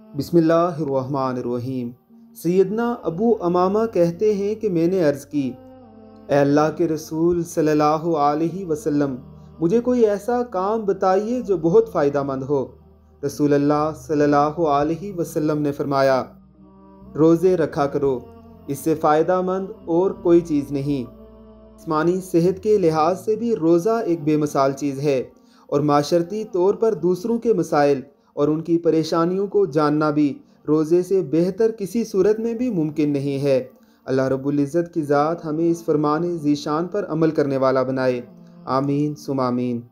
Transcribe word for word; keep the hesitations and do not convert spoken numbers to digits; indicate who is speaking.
Speaker 1: बिस्मिल्लाहिर्रहमानिर्रहीम। सैयदना अबू अमामा कहते हैं कि मैंने अर्ज़ की, ए अल्लाह के रसूल सल्लल्लाहु अलैहि वसल्लम, मुझे कोई ऐसा काम बताइए जो बहुत फ़ायदामंद हो। रसूल अल्लाह सल्लल्लाहु अलैहि वसल्लम ने फरमाया, रोज़े रखा करो, इससे फ़ायदामंद और कोई चीज़ नहीं। जिस्मानी सेहत के लिहाज से भी रोज़ा एक बेमिसाल चीज़ है और माशरती तौर पर दूसरों के मसाइल और उनकी परेशानियों को जानना भी रोज़े से बेहतर किसी सूरत में भी मुमकिन नहीं है। अल्लाह रब्बुल इज़्ज़त की ज़ात हमें इस फरमान ज़ीशान पर अमल करने वाला बनाए। आमीन सुम आमीन।